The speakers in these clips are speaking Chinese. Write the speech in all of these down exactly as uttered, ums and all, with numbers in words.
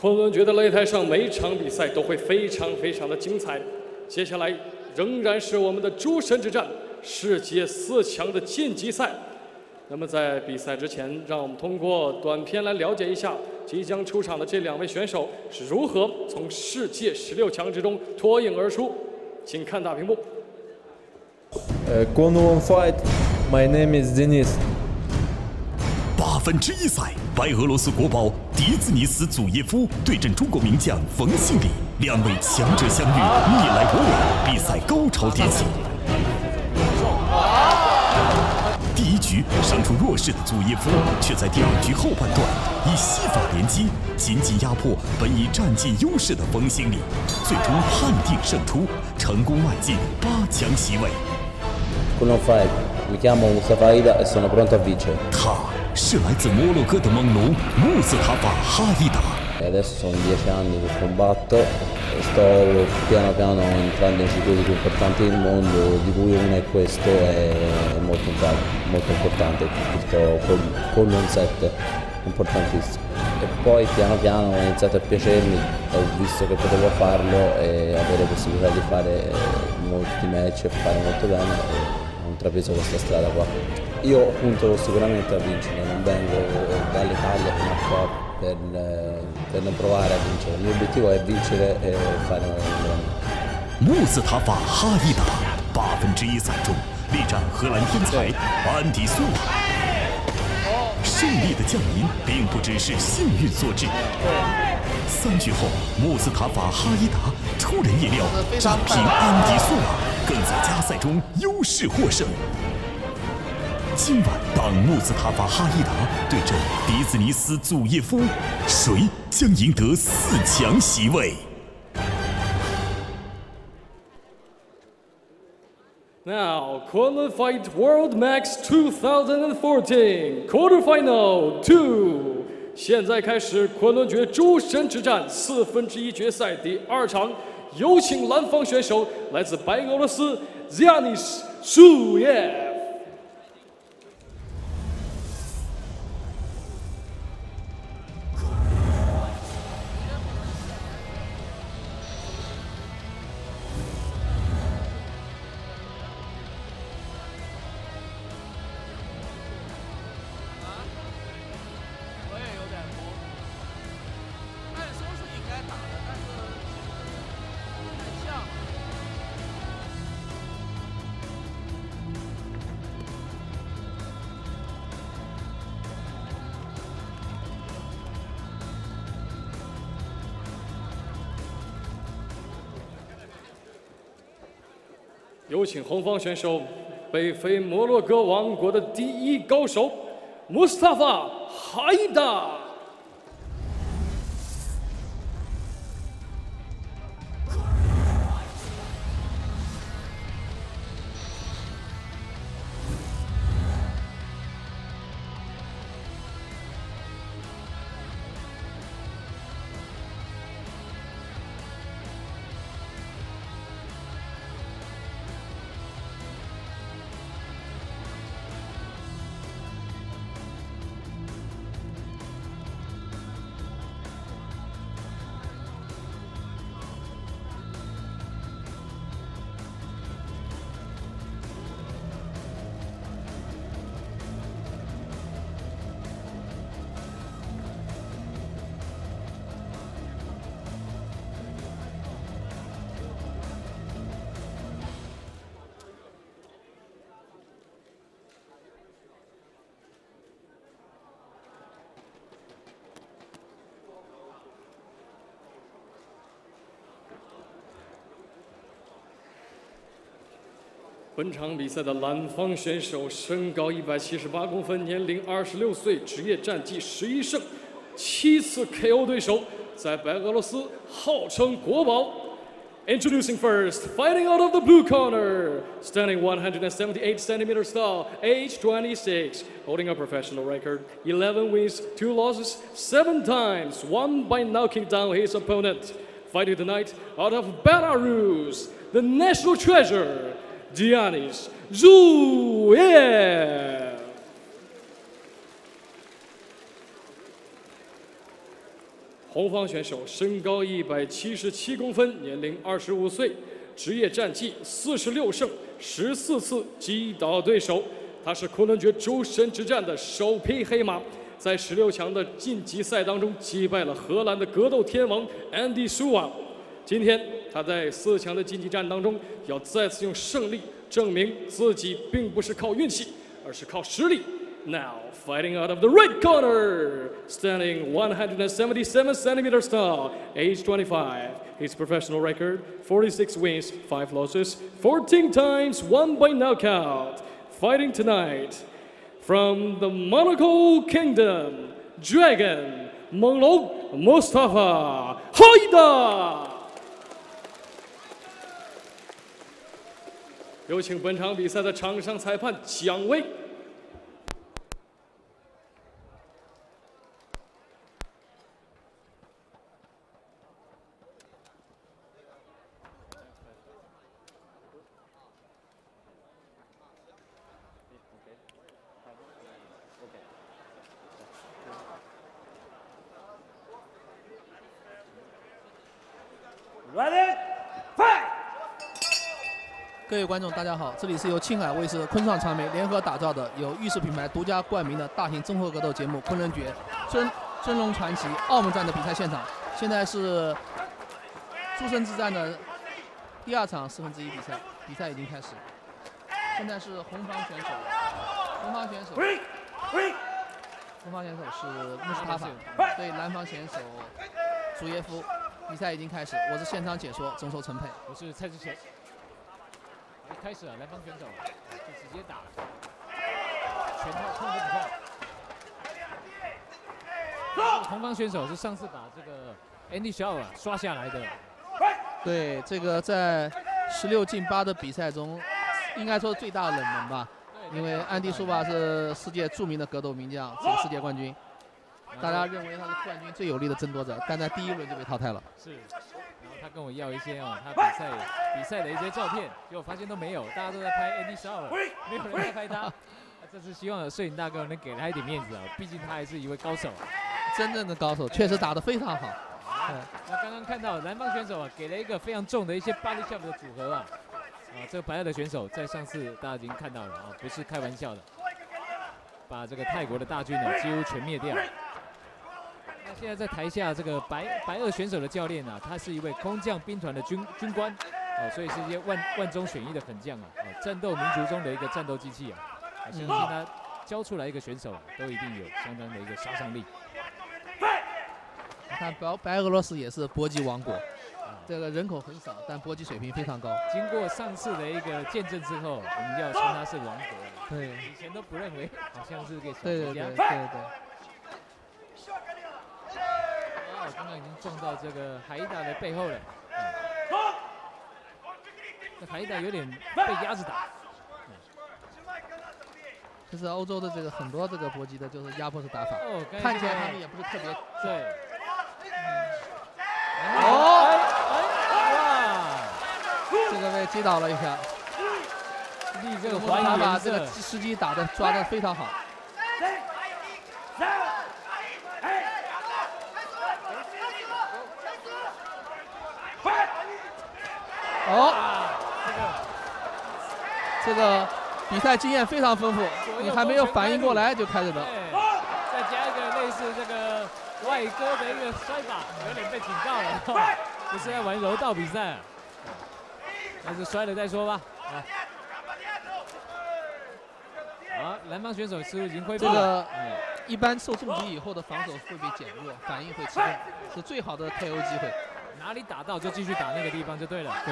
昆仑决的擂台上，每一场比赛都会非常非常的精彩。接下来仍然是我们的诸神之战，世界四强的晋级赛。那么在比赛之前，让我们通过短片来了解一下即将出场的这两位选手是如何从世界十六强之中脱颖而出。请看大屏幕。 Uh, Kunlun fight. My name is Denis. 八分之一赛，白俄罗斯国宝迪兹尼斯祖耶夫对阵中国名将冯信礼，两位强者相遇，你来我往，比赛高潮迭起。第一局胜出弱势的祖耶夫，却在第二局后半段以西法连击，紧紧压迫本已占尽优势的冯信礼，最终判定胜出，成功迈进八强席位。 Kunlun fight. Mi chiamo Mustafa Ida e sono pronto a vincere. 他是来自摩洛哥的猛龙穆斯塔法哈伊达。 Adesso sono dieci anni che combatto e sto piano piano entrando in circuiti più importanti del mondo, di cui uno è questo, è molto, molto importante, questo Kunlun sette, importantissimo. E poi piano piano ho iniziato a piacermi, ho visto che potevo farlo e avere possibilità di fare molti match e fare molto bene. E ho intrapreso questa strada qua. Io punto sicuramente a vincere, non vengo dall'Italia fino a qua per, per non provare a vincere. Il mio obiettivo è vincere e fare un grande. 穆斯塔法哈伊达八分之一赛中力战荷兰天才安迪苏瓦，胜利的降临并不只是幸运所致。三局后，穆斯塔法哈伊达出人意料战平安迪苏瓦，更在加赛中优势获胜。今晚当穆斯塔法哈伊达对阵迪兹尼斯祖耶夫，谁将赢得四强席位 ？Now, Kunlun Fight World Max twenty fourteen Quarterfinal two， 现在开始昆仑决诸神之战四分之一决赛第二场，有请蓝方选手来自白俄罗斯 Zianis Suyev。有请红方选手，北非摩洛哥王国的第一高手穆斯塔法哈伊达。本场比赛的蓝方选手身高一百七十八公分，年龄二十六岁，职业战绩十一胜，七次 K O 对手，在白俄罗斯号称国宝。Introducing first, fighting out of the blue corner, standing one hundred seventy-eight centimeters tall, age twenty-six, holding a professional record, eleven wins, two losses, seven times, one by knocking down his opponent. Fighting tonight out of Belarus, the national treasure, Giannis Zuyev. 红红方选手身高一百七十七公分，年龄二十五岁，职业战绩四十六胜，十四次击倒对手。他是昆仑决诸神之战的首匹黑马，在十六强的晋级赛当中击败了荷兰的格斗天王 Andy Souza。今天他在四强的晋级战当中，要再次用胜利证明自己并不是靠运气，而是靠实力。Now fighting out of the red corner, standing one hundred seventy-seven centimeters tall, age twenty-five. His professional record: forty-six wins, five losses, fourteen times won by knockout. Fighting tonight from the Monaco Kingdom, Dragon 猛龙 Mustafa Haida。有请本场比赛的场上裁判蒋威。 各位观众，大家好！这里是由青海卫视、昆创传媒联合打造的，由玉石品牌独家冠名的大型综合格斗节目《昆仑决尊尊龙传奇》澳门站的比赛现场。现在是诸神之战的第二场四分之一比赛，比赛已经开始。现在是红方选手，红方选手，红方选手是穆斯塔法对蓝方选手祖耶夫。比赛已经开始，我是现场解说，中手陈佩， 我是蔡志贤。一开始啊，蓝方选手就直接打了，拳套控制不错。红方选手是上次把这个 Andy Souza 刷下来的。 对，这个在十六进八的比赛中，应该说最大的冷门吧，因为安迪·苏巴是世界著名的格斗名将，是世界冠军。大家认为他是冠军最有力的争夺者，但在第一轮就被淘汰了。 是，然后他跟我要一些哦，他比赛比赛的一些照片，结果发现都没有，大家都在拍 Andy Souza， 没有人在拍他。这次希望摄影大哥能给他一点面子啊，毕竟他还是一位高手， 真正的高手，确实打得非常好。 嗯，那刚刚看到蓝方选手啊，给了一个非常重的一些 body shot 的组合啊，啊，这个白二的选手在上次大家已经看到了啊，不是开玩笑的，把这个泰国的大军呢几乎全灭掉。那现在在台下这个白白二选手的教练啊，他是一位空降兵团的军军官，哦，所以是一些万万中选一的狠将啊，哦，战斗民族中的一个战斗机器啊，我相信他教出来一个选手啊，都一定有相当的一个杀伤力。 你看白白俄罗斯也是搏击王国，这个人口很少，但搏击水平非常高。 经过上次的一个见证之后，我们就要称他是王国了。 对， 以前都不认为好像是个小对国家。 对对对对。 哦，刚刚已经撞到这个海达的背后了。嗯、这海达有点被压着打。 就是欧洲的这个很多这个搏击的，就是压迫式打法。 哦， 看起来他们也不是特别对。 哦， 哇！ 这个被击倒了一下。 立这个怀疑他把这个时机打的抓的非常好。哦，这个比赛经验非常丰富，你还没有反应过来就开始了。 再加一个类似这个外割的一个摔法，有点被警告了，不是在玩柔道比赛，但是摔了再说吧。啊，好，蓝方选手似乎已经恢复了。 这个一般受重击以后的防守会被减弱，反应会迟钝，是最好的 K O 机会。 哪里打到就继续打那个地方就对了。 对。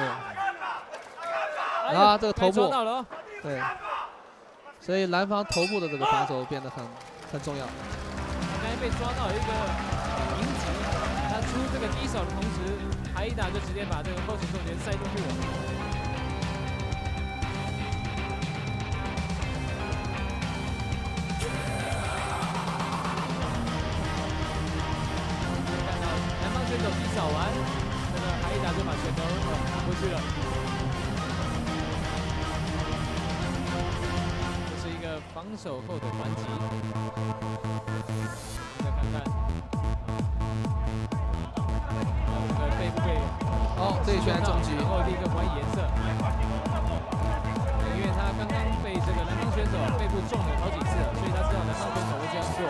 啊，这个头部抓到了哦。 对。所以蓝方头部的这个防守变得很很重要。 刚才被抓到一个迎击，他出这个低手的同时，海一打就直接把这个后颈重拳塞进去了。蓝方选手低扫完，这个海一打就把拳头拿回去了。这是一个防守后的还击。再看看。 这一拳重击， 然后立刻还以颜色，因为他刚刚被这个南方选手背部中了好几次了，所以他知道南方选手会这样做。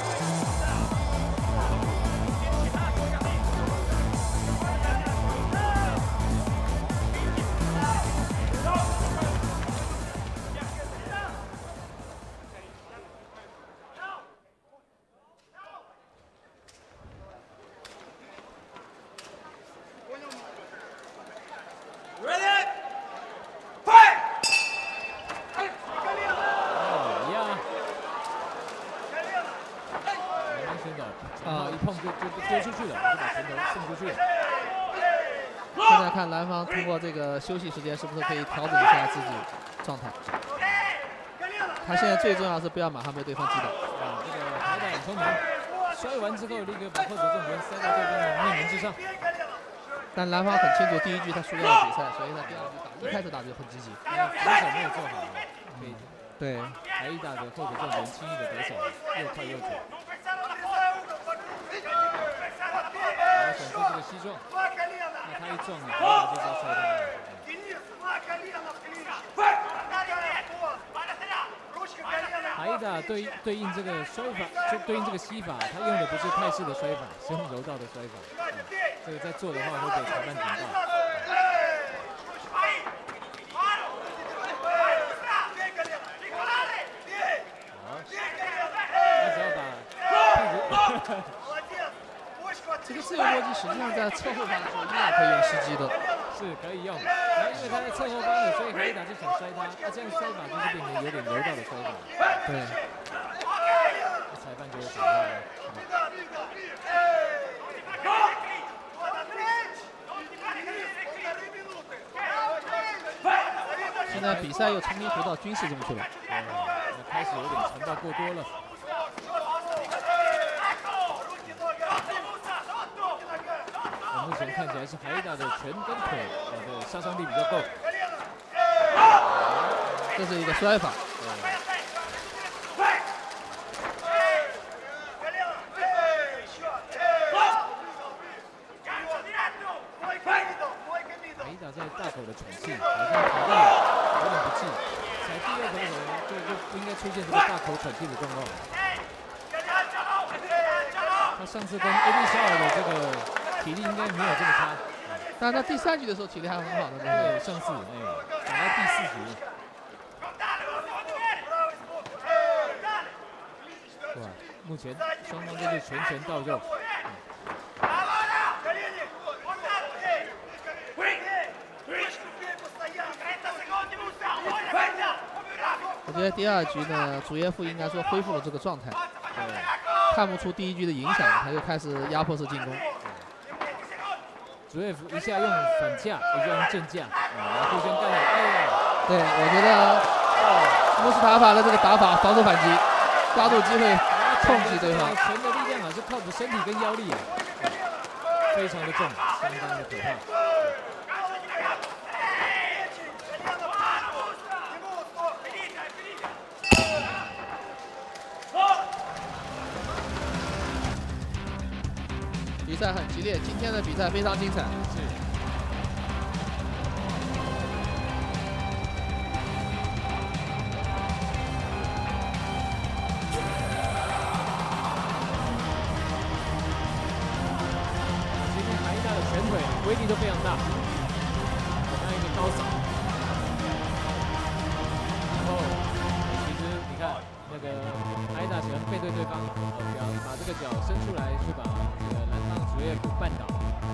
现在看南方通过这个休息时间是不是可以调整一下自己状态？他现在最重要是不要马上被对方击倒。 啊，这个海打很聪明，摔完之后立刻把后手重拳塞到对方的面门之上。 但南方很清楚第一局他输掉了比赛，所以他第二局打一开始打就很积极。 防守没有做好，被对海一打的后手重拳轻易的得手，又快又准。然后选出这个西撞，那他一撞，海打就要摔他。海打对对应这个摔法，就对应这个膝法，他用的不是泰式的摔法，是用柔道的摔法。嗯、这个在做的话会被裁判警告。好，他只要把屁股。 这个自由搏击实际上在侧后方的时候依然可以用膝击的， 是可以用。然后因为他在侧后方的，所以海一打就想摔他，那、啊、这样摔法就是变成有点柔道的摔法。 对。 裁判就会警告了。 现在比赛又重新回到军事中去了。 嗯，那开始有点传到过多了。目前看起来是海一打的拳跟腿的杀伤力比较够。 这是一个摔法。海一打在大口的喘气，好像踩到有点不济，踩第二口口就就不应该出现这个大口喘气的状况。他上次跟 A D 肖尔的这个。体力应该没有这么差， 但是他第三局的时候体力还很好的， 对，上次哎，打到第四局，哇，目前双方都是拳拳到肉。嗯、 我觉得第二局呢，祖耶夫应该说恢复了这个状态，看不出第一局的影响，他就开始压迫式进攻。 祖耶夫一下用反架，一下用正架，啊，互相干扰。哎， 对，我觉得穆斯塔法的这个打法，防守反击，抓住机会痛击对方。 拳的力量啊，是靠着身体跟腰力，非常的重，相当的可怕。 比赛很激烈，今天的比赛非常精彩。 是。今天海一打的拳腿威力都非常大，像一个高手。然后，其实你看那个海一打喜欢背对对方，然后把这个脚伸出来去把这个南方祖耶夫绊倒。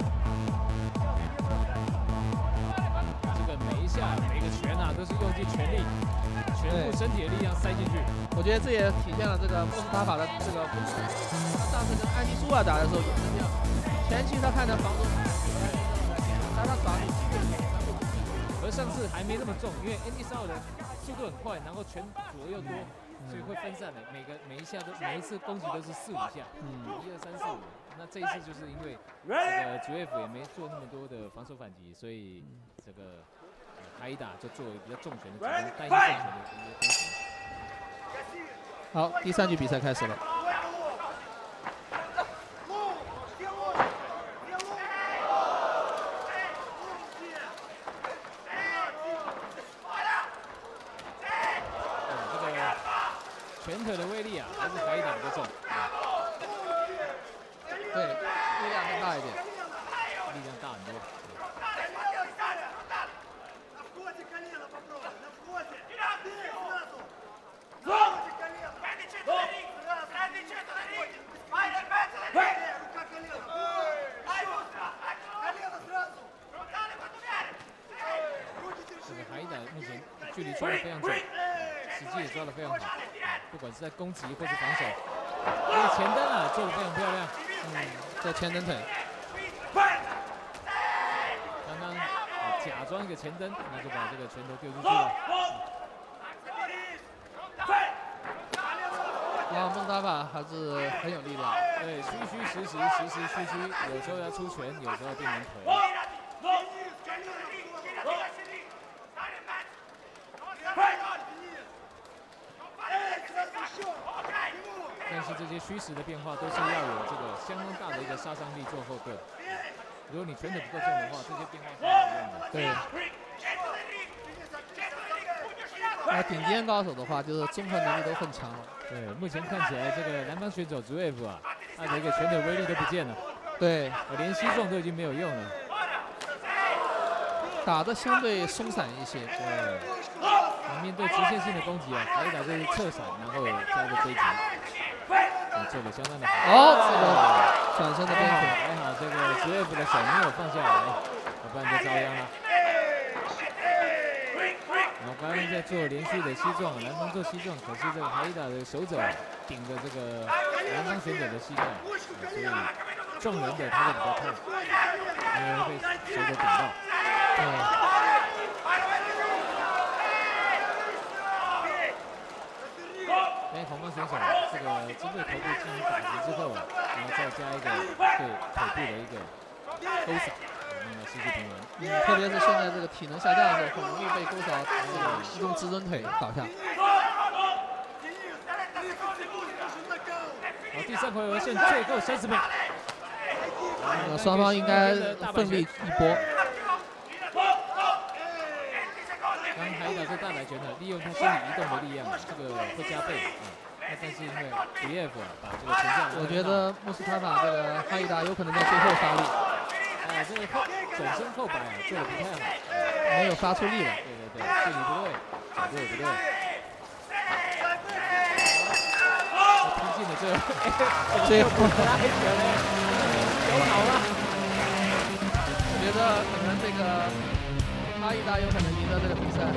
这个每一下每一个拳啊，都是用尽全力，全部身体的力量塞进去。 我觉得这也体现了这个穆斯塔法的这个风格。他上次跟安迪苏尔打的时候也是这样，前期他看着防守，但他抓住机会， 而上次还没那么重，因为安迪苏尔的速度很快，然后拳左右多。所以会分散的，每个每一下都每一次攻击都是四五下，嗯，一二三四五。那这一次就是因为这个祖耶夫也没做那么多的防守反击，所以这个海一打就作为比较重拳的主攻，单一重拳的一个攻击。 好，第三局比赛开始了。 距离抓得非常准，时机也抓得非常好，不管是在攻击或是防守。这个前蹬啊做得非常漂亮， 嗯，这前蹬腿。 刚刚假装一个前蹬，那就把这个拳头丢出去了。 啊，孟达法还是很有力量。 对，虚虚实实，实实虚虚，有时候要出拳，有时候变成腿。但是这些虚实的变化都是要有这个相当大的一个杀伤力做后盾。如果你拳头不够重的话，这些变化是没有用的。 对。那顶尖高手的话，就是综合能力都很强了。 对，目前看起来这个南方选手 Zverev 啊，他的一个拳头威力都不见了。 对， 连膝撞都已经没有用了， 打得相对松散一些。 对，面对直线性的攻击啊，还有打就是侧闪，然后加个追击，做的相当的好。 哦，这个转身的边腿， 还好这个 Zverev 的手没有放下来，要不然就遭殃了。然后刚刚在做连续的膝撞，南方做膝撞，可是这个哈伊达的手肘顶着这个南方选手的膝盖，所以撞人的他会比较痛，因为会被手肘顶到。对。哎，黄方选手这个针对头部进行打击之后啊，然后再加一个对腿部的一个勾扫，让它失去平衡。 嗯，特别是现在这个体能下降的时候，很容易被勾扫这个一种直蹲腿倒下。 好，第三回合剩最后三十秒。 呃，双方应该奋力一搏。 刚刚还打这大摆拳的，利用他身体移动的力量，这个会加倍啊。那但是因为 Zverev 把这个拳架， 我觉得穆斯塔法这个哈伊达有可能在最后发力。 啊，这个后转身后摆啊做的不太好， 没有发出力来。 对对对，距离不对，角度也不对。拼尽了这， 最后拉黑球嘞，有脑了。 我觉得可能这个哈伊达有可能赢得这个比赛。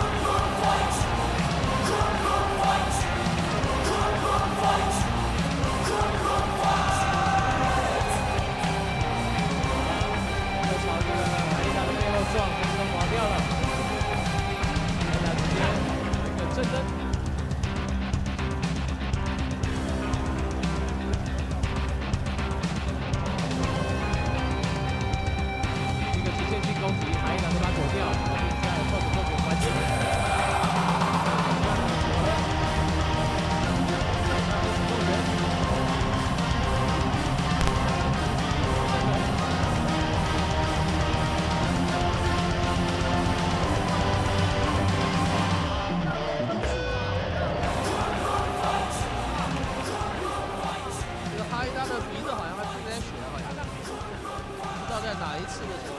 撞，刚刚滑掉了，大家直接来一个正蹬。一个直线性攻击，还一两个把它走掉，并在后手后手环节。哪一次的时候？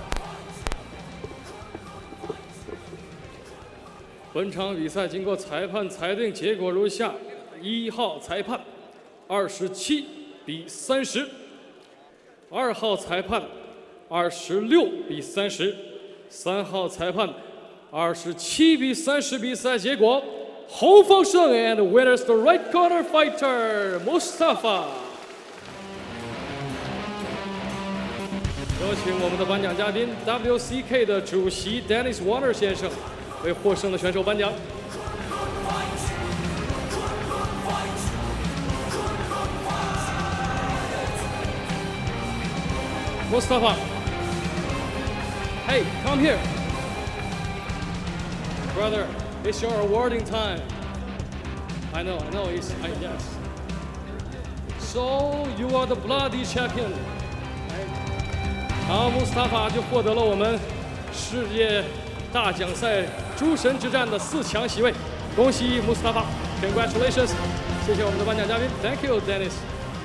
本场比赛经过裁判裁定结果如下：一号裁判二十七比三十，二号裁判二十六比三十，三号裁判二十七比三十。比赛结果，红方胜 and winners the right corner fighter Mustafa。有请我们的颁奖嘉宾 W C K 的主席 Dennis Warner 先生为获胜的选手颁奖。Mustafa, hey, come here. Brother, it's your awarding time. I know, I know, it's, I guess. So, you are the bloody champion. 好，穆斯塔法就获得了我们世界大奖赛诸神之战的四强席位，恭喜穆斯塔法 ，Congratulations！ 谢谢我们的颁奖嘉宾 ，Thank you, Dennis。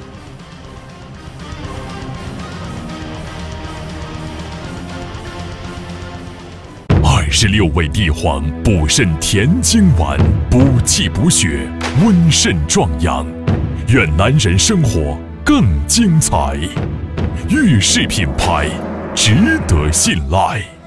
二十六味地黄补肾填精丸，补气补血，温肾壮阳，愿男人生活更精彩。玉氏品牌，值得信赖。